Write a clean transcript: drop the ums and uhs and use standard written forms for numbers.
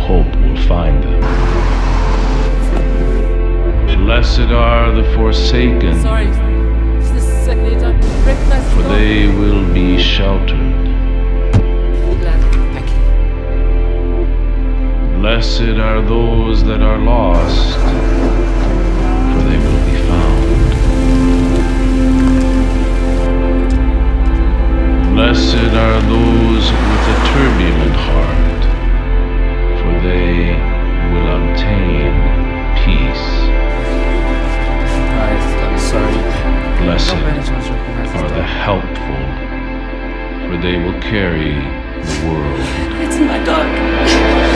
hope will find them. Blessed are the forsaken, Sorry, is this the second time? Recognize for they will be sheltered. Thank you. Blessed are those that are lost, for they will be found. Blessed are those with a turbulent heart, for they will obtain peace. Guys, I'm sorry. Blessed Not many times recognize are this the dog. helpful, for they will carry the world. It's my dog.